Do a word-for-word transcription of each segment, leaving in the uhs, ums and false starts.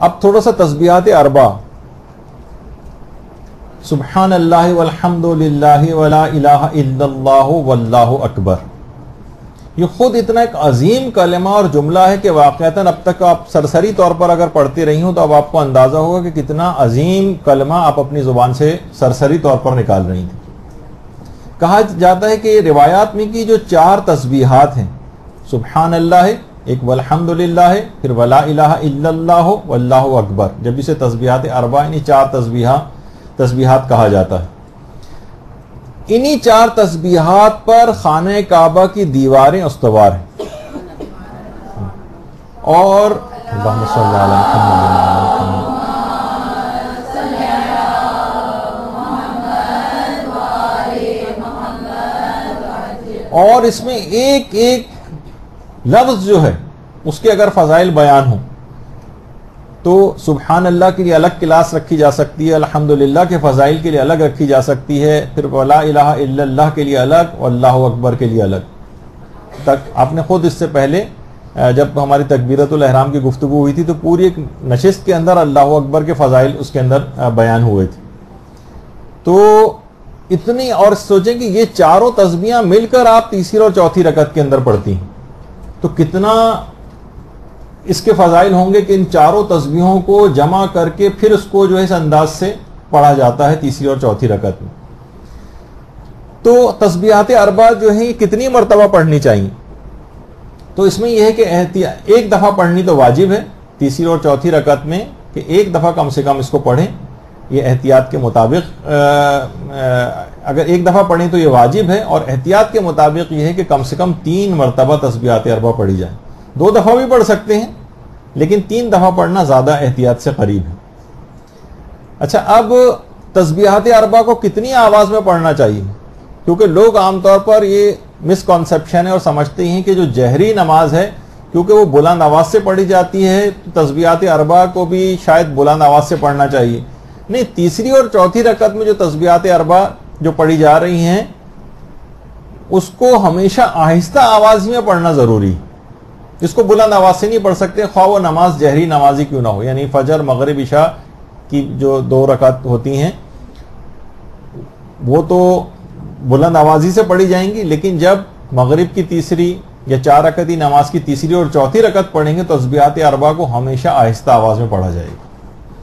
اب تھوڑا سا تسبیحات اربع، سبحان اللہ والحمد للہ ولا الہ الا اللہ واللہ اکبر، یہ خود اتنا ایک عظیم کلمہ اور جملہ ہے کہ واقعتاً اب تک آپ سرسری طور پر اگر پڑھتے رہی ہوں تو اب آپ کو اندازہ ہوگا کہ کتنا عظیم کلمہ آپ اپنی زبان سے سرسری طور پر نکال رہی تھیں۔ کہا جاتا ہے کہ روایات میں کی جو چار تسبیحات ہیں، سبحان اللہ ہے ایک، والحمد للہ ہے، پھر ولا الہ الا اللہ واللہ اکبر، جب اسے تسبیحات اربع یعنی چار تسبیحات تسبیحات کہا جاتا ہے۔ انہی چار تسبیحات پر خانہ کعبہ کی دیواریں استوار ہیں، اور اللہم صلی علی محمد، اور اس میں ایک ایک لفظ جو ہے اس کے اگر فضائل بیان ہوں تو سبحان اللہ کے لیے الگ کلاس رکھی جا سکتی ہے، الحمدللہ کے فضائل کے لیے الگ رکھی جا سکتی ہے، پھر ولا الہ الا اللہ کے لیے الگ اور اللہ اکبر کے لیے الگ۔ تک آپ نے خود اس سے پہلے جب ہماری تکبیرۃ الاحرام کی گفتگو ہوئی تھی تو پوری ایک نشست کے اندر اللہ اکبر کے فضائل اس کے اندر بیان ہوئے تھے۔ تو اتنی، اور سوچیں کہ یہ چاروں تسبیحاں مل کر آپ تیسری اور چوتھی رکعت کے اندر پڑھتی ہیں تو کتنا اس کے فضائل ہوں گے کہ ان چاروں تسبیحوں کو جمع کر کے پھر اس کو جو ہے اس انداز سے پڑھا جاتا ہے تیسری اور چوتھی رکعت میں۔ تو تسبیحات اربع جو ہیں کتنی مرتبہ پڑھنی چاہیے؟ تو اس میں یہ ہے کہ احتیاط ایک دفعہ پڑھنی تو واجب ہے تیسری اور چوتھی رکعت میں، کہ ایک دفعہ کم سے کم اس کو پڑھیں، یہ احتیاط کے مطابق اگر ایک دفعہ پڑھیں تو یہ واجب ہے، اور احتیاط کے مطابق یہ ہے کہ کم سے کم تین مرتبہ تسبیحات اربع پڑھی جائیں۔ دو دفعہ بھی پڑھ سکتے ہیں لیکن تین دفعہ پڑھنا زیادہ احتیاط سے قریب ہے۔ اچھا، اب تسبیحات اربع کو کتنی آواز میں پڑھنا چاہیے؟ کیونکہ لوگ عام طور پر یہ مسکنسیپشن ہے اور سمجھتے ہیں کہ جو جہری نماز ہے کیونکہ وہ بلند آواز سے پڑھی جاتی ہے تو تسبیحات اربع کو بھی شاید بلند آواز سے پڑھنا چاہیے۔ نہیں، تیسری اور چوتھی رکعت میں جو تسبیحات اربع جو پڑھی جا رہی ہیں اس کو ہمیشہ آہستہ آواز میں پڑھنا ضروری ہے، اس کو بلند آواز سے نہیں پڑھ سکتے، خواہ وہ نماز جہری نمازی کیوں نہ ہو۔ یعنی فجر، مغرب، عشاء کی جو دو رکعت ہوتی ہیں وہ تو بلند آوازی سے پڑھی جائیں گی، لیکن جب مغرب کی تیسری یا چار رکعتی نماز کی تیسری اور چوتھی رکعت پڑھیں گے تو تسبیحات اربع کو ہمیشہ آہستہ آواز میں پڑھا جائے گا،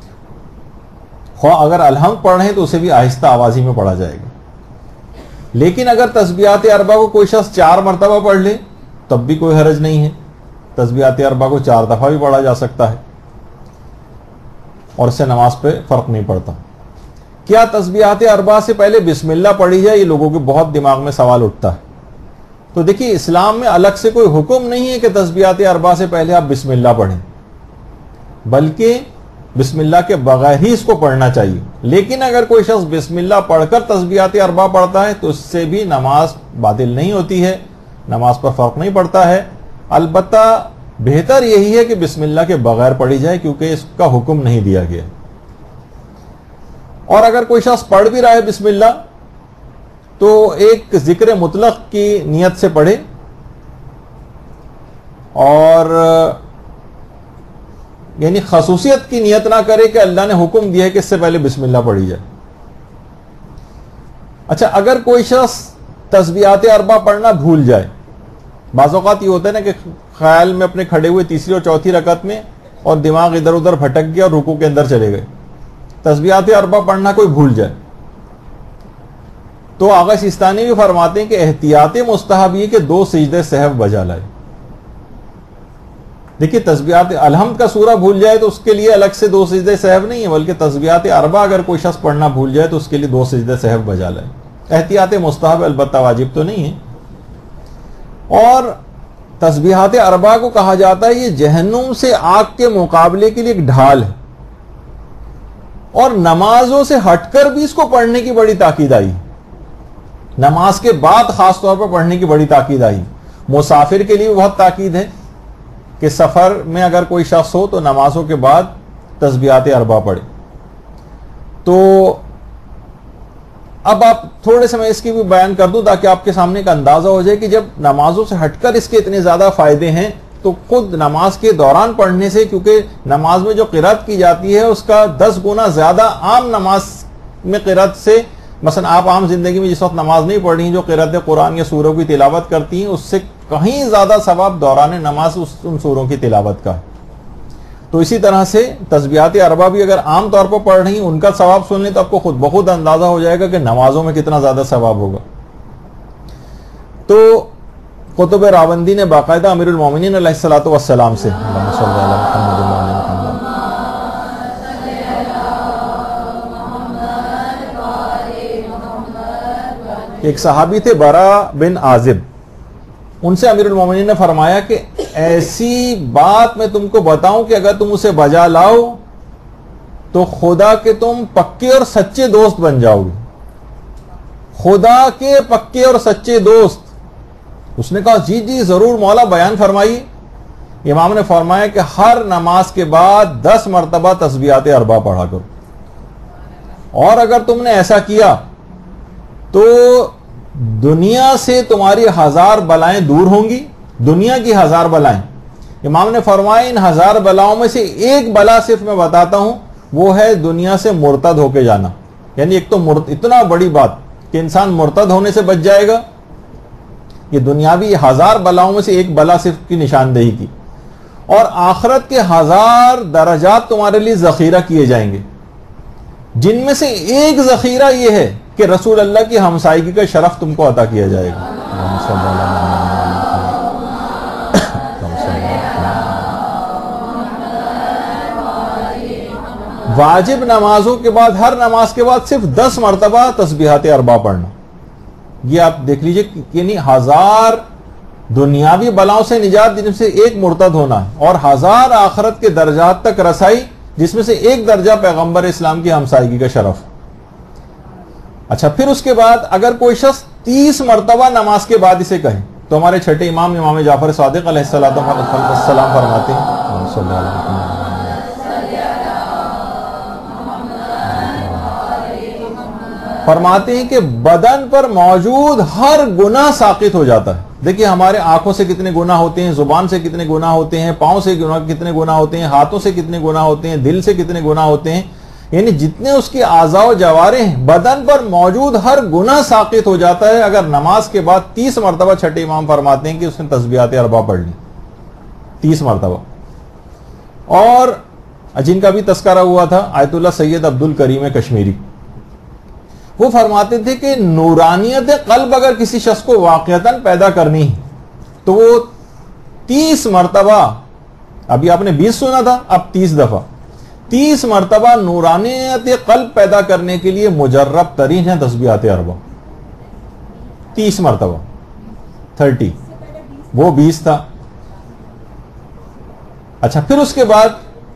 خواہ اگر الحمد پڑھیں تو اسے بھی آہستہ آوازی میں پڑھا جائے گا۔ لیکن اگر تسبیحات اربع کو کوئی شخص چار مرتبہ پڑھ لے تب بھی کوئی حرج نہیں ہے، تسبیحات اربع کو چار دفعہ بھی پڑھا جا سکتا ہے اور اس سے نماز پہ فرق نہیں پڑتا۔ کیا تسبیحات اربع سے پہلے بسم اللہ پڑھی جائے؟ یہ لوگوں کے بہت دماغ میں سوال اٹھتا ہے۔ تو دیکھیے، اسلام میں الگ سے کوئی حکم نہیں ہے کہ تسبیحات اربع سے پہلے آپ بسم اللہ پڑھیں، بلکہ بسم اللہ کے بغیر ہی اس کو پڑھنا چاہیے۔ لیکن اگر کوئی شخص بسم اللہ پڑھ کر تسبیحات اربع پڑھتا ہے تو اس سے بھی نماز باطل نہیں ہوتی ہے، نماز پر فرق نہیں پڑتا ہے۔ البتہ بہتر یہی ہے کہ بسم اللہ کے بغیر پڑھی جائے کیونکہ اس کا حکم نہیں دیا گیا۔ اور اگر کوئی شخص پڑھ بھی رہا ہے بسم اللہ تو ایک ذکر مطلق کی نیت سے پڑھے، اور یعنی خصوصیت کی نیت نہ کرے کہ اللہ نے حکم دیا ہے کہ اس سے پہلے بسم اللہ پڑھی جائے۔ اچھا، اگر کوئی شخص تسبیحات اربع پڑھنا بھول جائے، بعض اوقات یہ ہوتا ہے نا کہ خیال میں اپنے کھڑے ہوئے تیسری اور چوتھی رکعت میں اور دماغ ادھر ادھر بھٹک گیا اور رکوع کے اندر چلے گئے، تسبیحات اربع پڑھنا کوئی بھول جائے تو آغا سیستانی بھی فرماتے ہیں کہ احتیاط مستحب یہ کہ دو سجدے سہو بجا لائے۔ دیکھیے، تسبیحات الحمد کا سورہ بھول جائے تو اس کے لیے الگ سے دو سجدے سہو نہیں ہے، بلکہ تسبیحات اربع اگر کوئی شخص پڑھنا بھول جائے تو اس کے لیے دو سجدے سہو بجا لائے۔ احتیاط مستحب، البتہ واجب تو نہیں ہے۔ اور تسبیحات اربع کو کہا جاتا ہے یہ جہنم سے آگ کے مقابلے کے لیے ایک ڈھال ہے، اور نمازوں سے ہٹ کر بھی اس کو پڑھنے کی بڑی تاکید آئی، نماز کے بعد خاص طور پر پڑھنے کی بڑی تاکید آئی۔ مسافر کے لیے بہت تاکید ہے کہ سفر میں اگر کوئی شخص ہو تو نمازوں کے بعد تسبیحات اربع پڑھے۔ تو اب آپ تھوڑے سے میں اس کی بھی بیان کر دوں تاکہ آپ کے سامنے کا اندازہ ہو جائے کہ جب نمازوں سے ہٹ کر اس کے اتنے زیادہ فائدے ہیں تو خود نماز کے دوران پڑھنے سے، کیونکہ نماز میں جو قرات کی جاتی ہے اس کا دس گنا زیادہ عام نماز میں قرات سے، مثلا آپ عام زندگی میں جس وقت نماز نہیں پڑھ رہی، جو قرات قرآن یا سوروں کی تلاوت کرتی ہیں، اس سے کہیں زیادہ ثواب دوران نماز اس ان سوروں کی تلاوت کا ہے. تو اسی طرح سے تسبیحات اربع بھی اگر عام طور پر پڑھ رہی ہیں، ان کا ثواب سن لیں تو آپ کو خود بخود اندازہ ہو جائے گا کہ نمازوں میں کتنا زیادہ ثواب ہوگا. تو قطب راوندی نے باقاعدہ امیر المومنین علیہ الصلوۃ والسلام سے اللہم صلی علی محمد وعلی محمد ایک صحابی تھے برا بن عازب، ان سے امیر المومنین نے فرمایا کہ ایسی بات میں تم کو بتاؤں کہ اگر تم اسے بجا لاؤ تو خدا کے تم پکے اور سچے دوست بن جاؤ گے. خدا کے پکے اور سچے دوست. اس نے کہا جی جی ضرور مولا، بیان فرمائیے. امام نے فرمایا کہ ہر نماز کے بعد دس مرتبہ تسبیحات اربع پڑھا کرو، اور اگر تم نے ایسا کیا تو دنیا سے تمہاری ہزار بلائیں دور ہوں گی. دنیا کی ہزار بلائیں. امام نے فرمایا ان ہزار بلاؤں میں سے ایک بلا صرف میں بتاتا ہوں، وہ ہے دنیا سے مرتد ہو کے جانا. یعنی ایک تو مرت... اتنا بڑی بات کہ انسان مرتد ہونے سے بچ جائے گا، یہ دنیاوی ہزار بلاؤں میں سے ایک بلا صرف کی نشاندہی کی. اور آخرت کے ہزار درجات تمہارے لیے ذخیرہ کیے جائیں گے، جن میں سے ایک ذخیرہ یہ ہے کہ رسول اللہ کی ہمسائیگی کا شرف تم کو عطا کیا جائے گا. واجب نمازوں کے بعد ہر نماز کے بعد صرف دس مرتبہ تسبیحات اربع پڑھنا. یہ آپ دیکھ لیجئے یعنی ہزار دنیاوی بلاؤں سے نجات جن سے ایک مرتد ہونا ہے، اور ہزار آخرت کے درجات تک رسائی جس میں سے ایک درجہ پیغمبر اسلام کی ہمسائیگی کا شرف. اچھا پھر اس کے بعد اگر کوئی شخص تیس مرتبہ نماز کے بعد اسے کہے تو ہمارے چھٹے امام امام جعفر صادق علیہ السلام فرماتے ہیں فرماتے ہیں کہ بدن پر موجود ہر گناہ ساقط ہو جاتا ہے. دیکھیے ہمارے آنکھوں سے کتنے گناہ ہوتے ہیں، زبان سے کتنے گناہ ہوتے ہیں، پاؤں سے کتنے گناہ ہوتے ہیں، ہاتھوں سے کتنے گناہ ہوتے ہیں، دل سے کتنے گناہ ہوتے ہیں. یعنی جتنے اس کے اعضاء و جوارح ہیں بدن پر موجود ہر گناہ ساقط ہو جاتا ہے اگر نماز کے بعد تیس مرتبہ چھٹے امام فرماتے ہیں کہ اس نے تسبیحات اربع پڑھ لی تیس مرتبہ. اور جن کا بھی تذکرہ ہوا تھا آیت اللہ سید عبد الکریم کشمیری، وہ فرماتے تھے کہ نورانیت قلب اگر کسی شخص کو واقعتاً پیدا کرنی ہے تو وہ تیس مرتبہ، ابھی آپ نے بیس سنا تھا، اب تیس دفعہ تیس مرتبہ نورانیت قلب پیدا کرنے کے لیے مجرب ترین ہے تسبیحات اربع. تیس مرتبہ تھرٹی، وہ بیس تھا. اچھا پھر اس کے بعد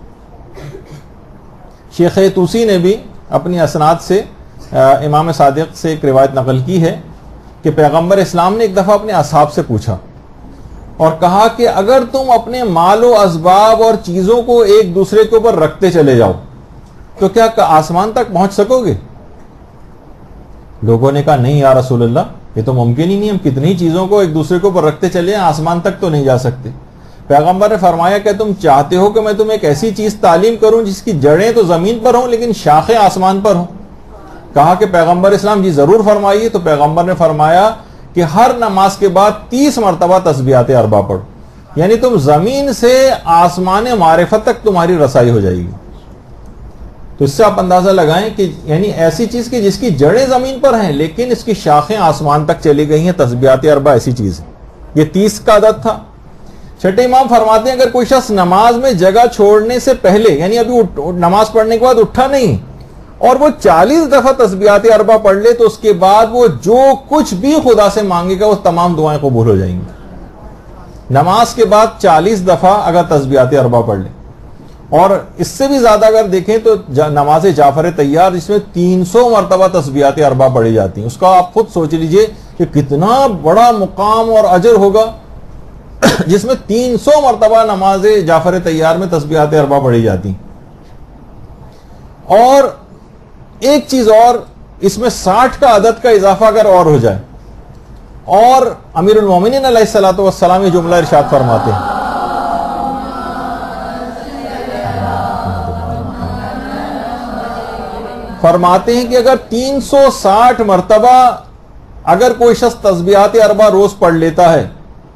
شیخ توسی نے بھی اپنی اسناد سے امام صادق سے ایک روایت نقل کی ہے کہ پیغمبر اسلام نے ایک دفعہ اپنے اصحاب سے پوچھا اور کہا کہ اگر تم اپنے مال و اسباب اور چیزوں کو ایک دوسرے کے اوپر رکھتے چلے جاؤ تو کیا آسمان تک پہنچ سکو گے؟ لوگوں نے کہا نہیں یا رسول اللہ، یہ تو ممکن ہی نہیں، ہم کتنی چیزوں کو ایک دوسرے کے اوپر رکھتے چلے آسمان تک تو نہیں جا سکتے. پیغمبر نے فرمایا کہ تم چاہتے ہو کہ میں تمہیں ایک ایسی چیز تعلیم کروں جس کی جڑیں تو زمین پر ہوں لیکن شاخیں آسمان پر ہوں؟ کہا کہ پیغمبر اسلام جی ضرور فرمائیے. تو پیغمبر نے فرمایا کہ ہر نماز کے بعد تیس مرتبہ تسبیحات اربع پڑھو، یعنی تم زمین سے آسمان معرفت تک تمہاری رسائی ہو جائے گی. تو اس سے آپ اندازہ لگائیں کہ یعنی ایسی چیز کی جس کی جڑیں زمین پر ہیں لیکن اس کی شاخیں آسمان تک چلی گئی ہیں، تسبیحات اربع ایسی چیز ہے. یہ تیس کا عدد تھا. چھٹے امام فرماتے ہیں اگر کوئی شخص نماز میں جگہ چھوڑنے سے پہلے، یعنی ابھی نماز پڑھنے کے بعد اٹھا نہیں اور وہ چالیس دفعہ تسبیحات اربع پڑھ لے تو اس کے بعد وہ جو کچھ بھی خدا سے مانگے گا وہ تمام دعائیں قبول ہو جائیں گی. نماز کے بعد چالیس دفعہ اگر تسبیحات اربع پڑھ لے، اور اس سے بھی زیادہ اگر دیکھیں تو نماز جعفر طیار جس میں تین سو مرتبہ تسبیحات اربع پڑھی جاتی ہیں، اس کا آپ خود سوچ لیجئے کہ کتنا بڑا مقام اور اجر ہوگا جس میں تین سو مرتبہ نماز جعفر طیار میں تسبیحات اربع پڑھی جاتی ہیں. اور ایک چیز اور، اس میں ساٹھ کا عدد کا اضافہ اگر اور ہو جائے، اور امیر المومنین علیہ الصلوۃ والسلام یہ جملہ ارشاد فرماتے ہیں فرماتے ہیں کہ اگر تین سو ساٹھ مرتبہ اگر کوئی شخص تسبیحات اربع روز پڑھ لیتا ہے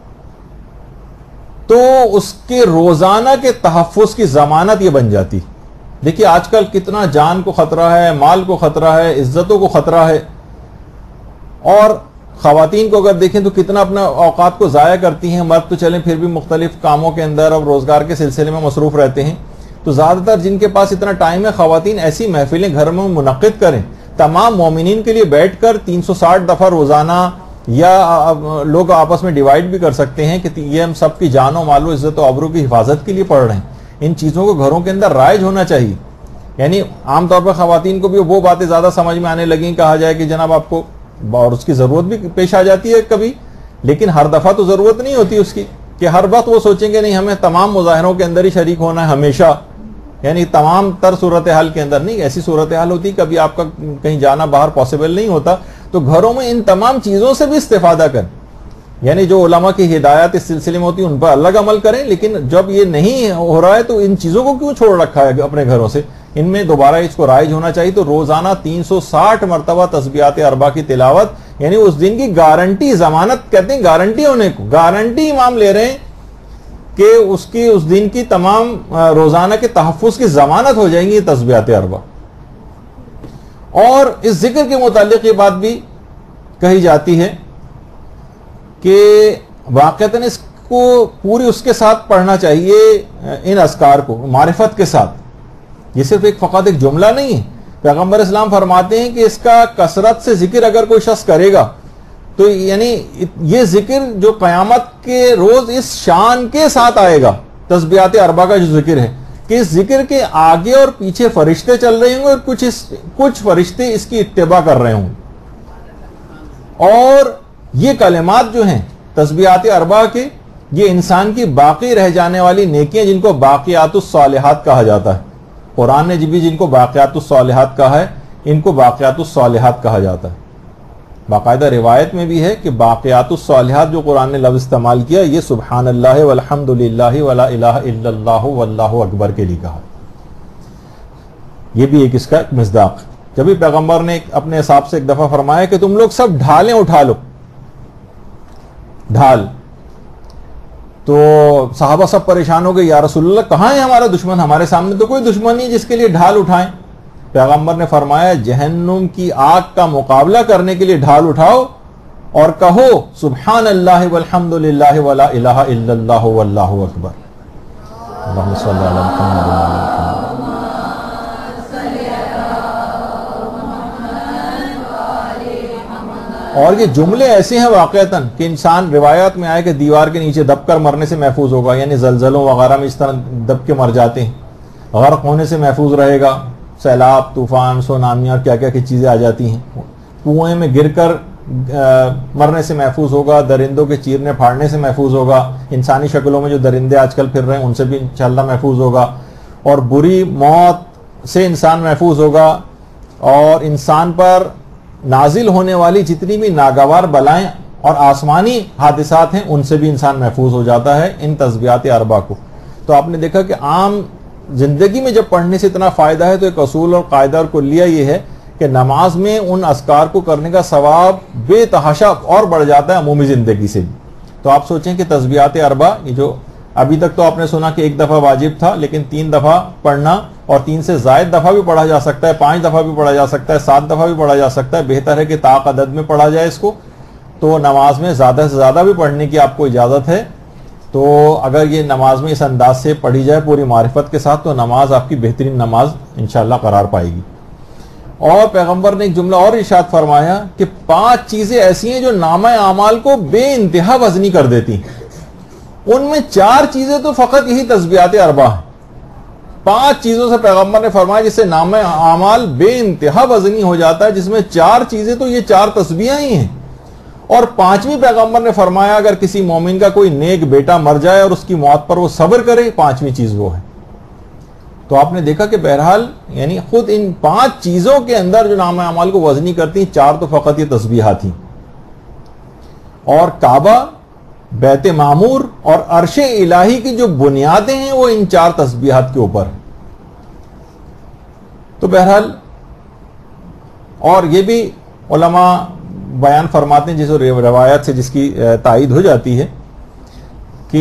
تو اس کے روزانہ کے تحفظ کی ضمانت یہ بن جاتی. دیکھیے آج کل کتنا جان کو خطرہ ہے, مال کو خطرہ ہے, عزتوں کو خطرہ ہے, اور خواتین کو اگر دیکھیں تو کتنا اپنا اوقات کو ضائع کرتی ہیں. مرد تو چلیں پھر بھی مختلف کاموں کے اندر اور روزگار کے سلسلے میں مصروف رہتے ہیں, تو زیادہ تر جن کے پاس اتنا ٹائم ہے خواتین ایسی محفلیں گھر میں منعقد کریں, تمام مومنین کے لیے بیٹھ کر تین سو ساٹھ دفعہ روزانہ, یا لوگ آپس میں ڈیوائیڈ بھی کر سکتے ہیں کہ یہ ہم سب کی جان و مال و عزت و آبرو کی حفاظت کے لیے پڑھ رہے ہیں. ان چیزوں کو گھروں کے اندر رائج ہونا چاہیے. یعنی عام طور پر خواتین کو بھی وہ باتیں زیادہ سمجھ میں آنے لگیں, کہا جائے کہ جناب آپ کو, اور اس کی ضرورت بھی پیش آ جاتی ہے کبھی, لیکن ہر دفعہ تو ضرورت نہیں ہوتی اس کی کہ ہر وقت وہ سوچیں گے نہیں ہمیں تمام مظاہروں کے اندر ہی شریک ہونا ہے ہمیشہ, یعنی تمام تر صورتحال کے اندر نہیں. ایسی صورتحال ہوتی کبھی آپ کا کہیں جانا باہر پاسبل نہیں ہوتا, تو گھروں میں ان تمام چیزوں سے بھی استفادہ کریں. یعنی جو علماء کی ہدایات اس سلسلے میں ہوتی ہیں ان پر الگ عمل کریں, لیکن جب یہ نہیں ہو رہا ہے تو ان چیزوں کو کیوں چھوڑ رکھا ہے اپنے گھروں سے, ان میں دوبارہ اس کو رائج ہونا چاہیے. تو روزانہ تین سو ساٹھ مرتبہ تسبیحات اربع کی تلاوت, یعنی اس دن کی گارنٹی, ضمانت کہتے ہیں گارنٹی ہونے کو, گارنٹی امام لے رہے ہیں کہ اس کی اس دن کی تمام روزانہ کے تحفظ کی ضمانت ہو جائیں گی تسبیحات اربع. اور اس ذکر کے متعلق یہ بات بھی کہی جاتی ہے کہ واقعتاً اس کو پوری اس کے ساتھ پڑھنا چاہیے, ان اذکار کو معرفت کے ساتھ. یہ صرف ایک فقط ایک جملہ نہیں ہے. پیغمبر اسلام فرماتے ہیں کہ اس کا کثرت سے ذکر اگر کوئی شخص کرے گا تو یعنی یہ ذکر جو قیامت کے روز اس شان کے ساتھ آئے گا, تسبیحات اربع کا جو ذکر ہے, کہ اس ذکر کے آگے اور پیچھے فرشتے چل رہے ہوں گے اور کچھ اس کچھ فرشتے اس کی اتباع کر رہے ہوں. اور یہ کلمات جو ہیں تسبیحات اربع کے, یہ انسان کی باقی رہ جانے والی نیکیاں جن کو باقیات الصالحات کہا جاتا ہے. قرآن نے بھی جن کو باقیات الصالحات کہا ہے, ان کو باقیات الصالحات کہا جاتا ہے. باقاعدہ روایت میں بھی ہے کہ باقیات الصالحات جو قرآن نے لفظ استعمال کیا, یہ سبحان اللہ والحمد للہ ولا الہ الا اللہ واللہ اکبر کے لیے کہا. یہ بھی ایک اس کا مصداق. جبھی پیغمبر نے اپنے حساب سے ایک دفعہ فرمایا کہ تم لوگ سب ڈھالیں اٹھا لو, ڈھال. تو صحابہ سب پریشان ہو گئے, یا رسول اللہ کہاں ہے ہمارا دشمن, ہمارے سامنے تو کوئی دشمن نہیں جس کے لیے ڈھال اٹھائیں. پیغمبر نے فرمایا جہنم کی آگ کا مقابلہ کرنے کے لیے ڈھال اٹھاؤ اور کہو سبحان اللہ والحمد للہ ولا الہ الا اللہ واللہ اکبر. اللہم صلی علی محمد. اور یہ جملے ایسے ہیں واقعتاً کہ انسان, روایات میں آئے کہ دیوار کے نیچے دب کر مرنے سے محفوظ ہوگا, یعنی زلزلوں وغیرہ میں اس طرح دب کے مر جاتے ہیں, غرق ہونے سے محفوظ رہے گا, سیلاب, طوفان, سونامی اور کیا کیا کی چیزیں آ جاتی ہیں, کنویں میں گر کر مرنے سے محفوظ ہوگا, درندوں کے چیرنے پھاڑنے سے محفوظ ہوگا, انسانی شکلوں میں جو درندے آج کل پھر رہے ہیں ان سے بھی انشاءاللہ محفوظ ہوگا, اور بری موت سے انسان محفوظ ہوگا, اور انسان پر نازل ہونے والی جتنی بھی ناگوار بلائیں اور آسمانی حادثات ہیں ان سے بھی انسان محفوظ ہو جاتا ہے ان تسبیحات اربع کو. تو آپ نے دیکھا کہ عام زندگی میں جب پڑھنے سے اتنا فائدہ ہے تو ایک اصول اور قاعدہ اور کلیہ یہ ہے کہ نماز میں ان اذکار کو کرنے کا ثواب بے تحاشا اور بڑھ جاتا ہے عمومی زندگی سے بھی. تو آپ سوچیں کہ تسبیحات اربع یہ جو ابھی تک تو آپ نے سنا کہ ایک دفعہ واجب تھا, لیکن تین دفعہ پڑھنا, اور تین سے زائد دفعہ بھی پڑھا جا سکتا ہے, پانچ دفعہ بھی پڑھا جا سکتا ہے, سات دفعہ بھی پڑھا جا سکتا ہے. بہتر ہے کہ طاق عدد میں پڑھا جائے اس کو. تو نماز میں زیادہ سے زیادہ بھی پڑھنے کی آپ کو اجازت ہے. تو اگر یہ نماز میں اس انداز سے پڑھی جائے پوری معرفت کے ساتھ تو نماز آپ کی بہترین نماز انشاءاللہ قرار پائے گی. اور پیغمبر نے ایک جملہ اور ارشاد فرمایا کہ پانچ چیزیں ایسی ہیں جو نامہ اعمال کو بے انتہا وزنی کر دیتی ہیں. ان میں چار چیزیں تو فقط یہی تسبیحات اربع ہیں. پانچ چیزوں سے پیغمبر نے فرمایا جس سے نامہ اعمال بے انتہا وزنی ہو جاتا ہے, جس میں چار چیزیں تو یہ چار تسبیحیں ہی ہیں. اور پانچویں پیغمبر نے فرمایا اگر کسی مومن کا کوئی نیک بیٹا مر جائے اور اس کی موت پر وہ صبر کرے, پانچویں چیز وہ ہے. تو آپ نے دیکھا کہ بہرحال یعنی خود ان پانچ چیزوں کے اندر جو نامہ اعمال کو وزنی کرتی ہیں, چار تو فقط یہ تسبیحات ہیں. اور کعبہ, بیت معمور اور عرش الہی کی جو بنیادیں ہیں وہ ان چار تسبیحات کے اوپر ہیں. تو بہرحال اور یہ بھی علماء بیان فرماتے ہیں جس روایت سے جس کی تائید ہو جاتی ہے کہ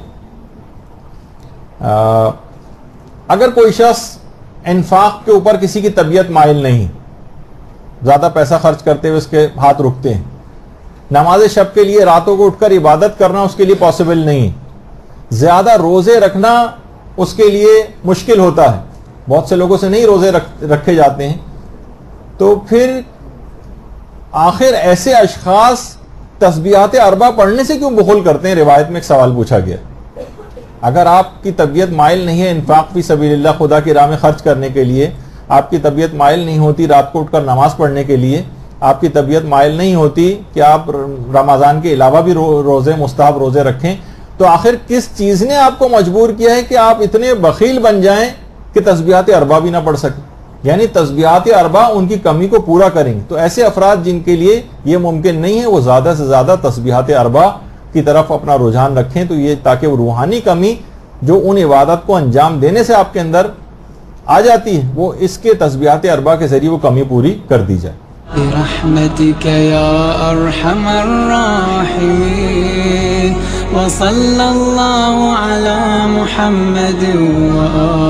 اگر کوئی شخص انفاق کے اوپر کسی کی طبیعت مائل نہیں، زیادہ پیسہ خرچ کرتے ہوئے اس کے ہاتھ رکتے ہیں، نماز شب کے لیے راتوں کو اٹھ کر عبادت کرنا اس کے لیے پاسبل نہیں، زیادہ روزے رکھنا اس کے لیے مشکل ہوتا ہے، بہت سے لوگوں سے نہیں روزے رکھے جاتے ہیں، تو پھر آخر ایسے اشخاص تسبیحات اربع پڑھنے سے کیوں بخل کرتے ہیں؟ روایت میں ایک سوال پوچھا گیا، اگر آپ کی طبیعت مائل نہیں ہے انفاق فی سبیل اللہ خدا کی راہ میں خرچ کرنے کے لیے، آپ کی طبیعت مائل نہیں ہوتی رات کو اٹھ کر نماز پڑھنے کے لیے، آپ کی طبیعت مائل نہیں ہوتی کہ آپ رمضان کے علاوہ بھی روزے مستحب روزے رکھیں، تو آخر کس چیز نے آپ کو مجبور کیا ہے کہ آپ اتنے بخیل بن جائیں کہ تسبیحات اربع بھی نہ پڑھ سکیں؟ یعنی تسبیحات اربع ان کی کمی کو پورا کریں گے۔ تو ایسے افراد جن کے لیے یہ ممکن نہیں ہے وہ زیادہ سے زیادہ تسبیحات اربع کی طرف اپنا رجحان رکھیں، تو یہ تاکہ وہ روحانی کمی جو ان عبادت کو انجام دینے سے آپ کے اندر آ جاتی ہے وہ اس کے تسبیحات اربع کے ذریعے وہ کمی پوری کر دی جائے۔ برحمتك يا أرحم الراحمين وصلى الله على محمد وآله